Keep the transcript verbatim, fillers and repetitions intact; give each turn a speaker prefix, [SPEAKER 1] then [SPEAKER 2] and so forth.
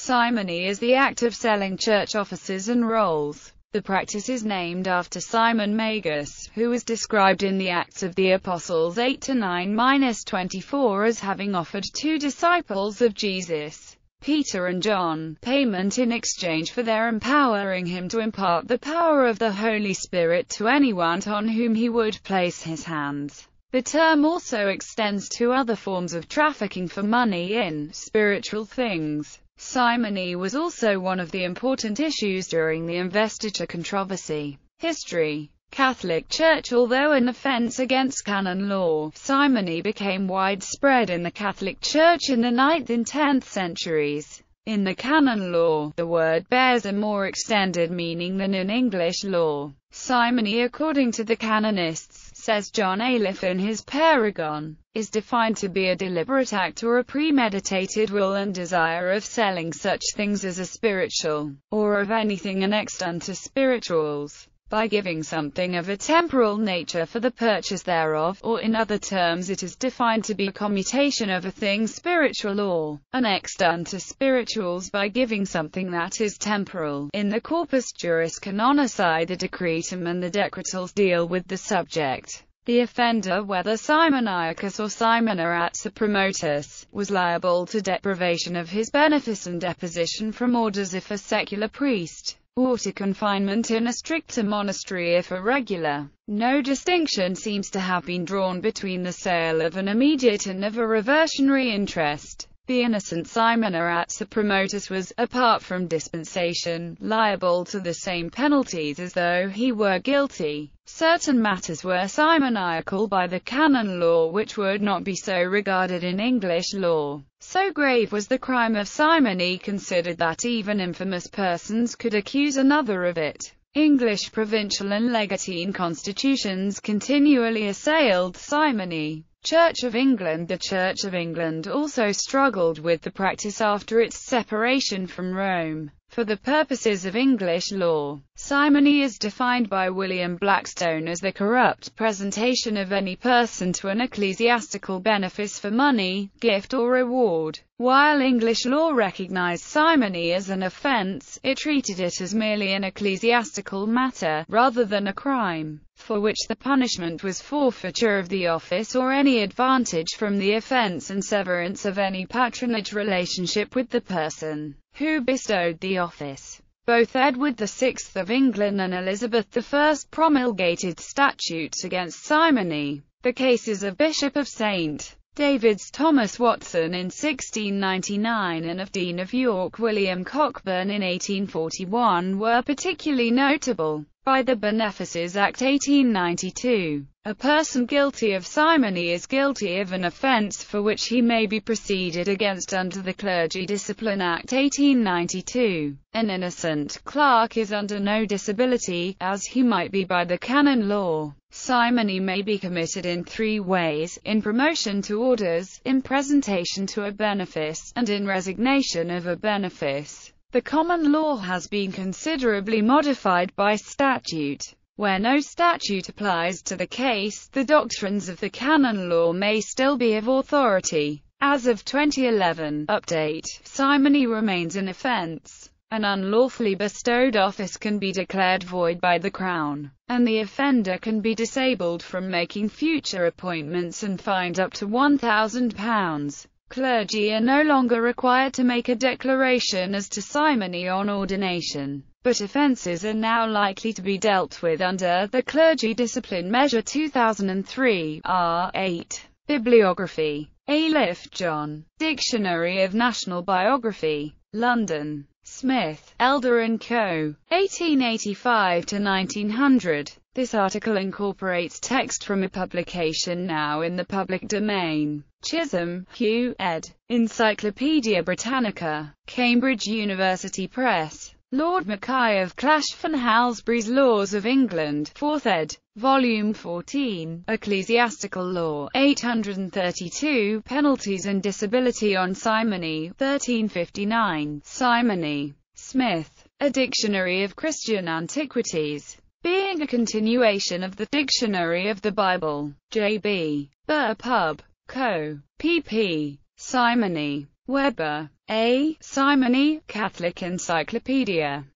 [SPEAKER 1] Simony is the act of selling church offices and rolls. The practice is named after Simon Magus, who is described in the Acts of the Apostles eight to nine to twenty-four as having offered two disciples of Jesus, Peter and John, payment in exchange for their empowering him to impart the power of the Holy Spirit to anyone on whom he would place his hands. The term also extends to other forms of trafficking for money in spiritual things. Simony was also one of the important issues during the investiture controversy. History. Catholic Church. Although an offense against canon law, simony became widespread in the Catholic Church in the ninth and tenth centuries. In the canon law, the word bears a more extended meaning than in English law. Simony, according to the canonists, says John Ayliffe in his Paragon, is defined to be a deliberate act or a premeditated will and desire of selling such things as are spiritual, or of anything annexed unto spirituals, by giving something of a temporal nature for the purchase thereof, or in other terms it is defined to be a commutation of a thing spiritual or annexed unto spirituals by giving something that is temporal. In the Corpus Juris Canonici, the Decretum and the Decretals deal with the subject. The offender, whether simoniacus or simonaratsa promotus, was liable to deprivation of his benefice and deposition from orders if a secular priest, or to confinement in a stricter monastery if a regular. No distinction seems to have been drawn between the sale of an immediate and of a reversionary interest. The innocent simonaratsa promotus was, apart from dispensation, liable to the same penalties as though he were guilty. Certain matters were simoniacal by the canon law which would not be so regarded in English law. So grave was the crime of simony considered that even infamous persons could accuse another of it. English provincial and legatine constitutions continually assailed simony. Church of England. The Church of England also struggled with the practice after its separation from Rome. For the purposes of English law, simony is defined by William Blackstone as the corrupt presentation of any person to an ecclesiastical benefice for money, gift or reward. While English law recognized simony as an offense, it treated it as merely an ecclesiastical matter, rather than a crime, for which the punishment was forfeiture of the office or any advantage from the offense and severance of any patronage relationship with the person who bestowed the office. Both Edward the Sixth of England and Elizabeth the First promulgated statutes against simony. The cases of Bishop of Saint David's Thomas Watson in sixteen ninety-nine and of Dean of York William Cockburn in eighteen forty-one were particularly notable. By the Benefices Act eighteen ninety-two, a person guilty of simony is guilty of an offence for which he may be proceeded against under the Clergy Discipline Act eighteen ninety-two. An innocent clerk is under no disability, as he might be by the canon law. Simony may be committed in three ways: in promotion to orders, in presentation to a benefice, and in resignation of a benefice. The common law has been considerably modified by statute. Where no statute applies to the case, the doctrines of the canon law may still be of authority. As of twenty eleven, update, simony remains an offense. An unlawfully bestowed office can be declared void by the Crown, and the offender can be disabled from making future appointments and fined up to one thousand pounds. Clergy are no longer required to make a declaration as to simony on ordination, but offences are now likely to be dealt with under the Clergy Discipline Measure two thousand three, R eight. Bibliography. Ayliffe, John. Dictionary of National Biography. London. Smith, Elder and Co. eighteen eighty-five to nineteen hundred. This article incorporates text from a publication now in the public domain. Chisholm, Hugh, ed. Encyclopaedia Britannica. Cambridge University Press. Lord Mackay of Clashford Halsbury's Laws of England, fourth ed., Volume fourteen, Ecclesiastical Law, eight hundred thirty-two, Penalties and Disability on Simony, thirteen fifty-nine, Simony. Smith, A Dictionary of Christian Antiquities. Being a continuation of the Dictionary of the Bible. J B Burr Pub. Co. pp. Simony. Weber. A. Simony, Catholic Encyclopedia.